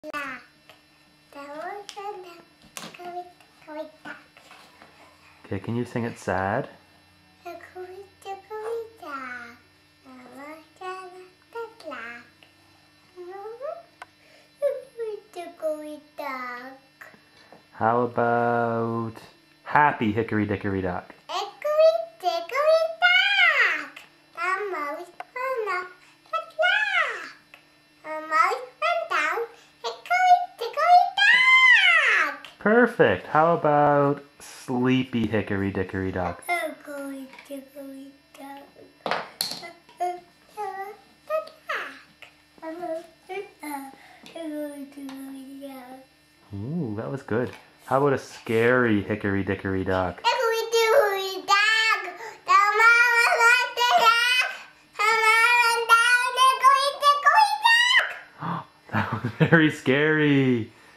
Duck. That was a hickory duck. Okay, can you sing it sad? Hickory dickory dock. That was a duck. Hickory dickory dock. How about Happy Hickory Dickory Dock? Hickory dickory dock. The mouse went up the clock. The mouse went down. Hickory dickory dock. Perfect. How about Sleepy Hickory Dickory Dock? Hickory dickory dock. Ooh, that was good. How about a Scary Hickory Dickory Dock? Hickory dickory dock. The mama liked the dock. Her mama went down. Hickory dickory dock. That was very scary.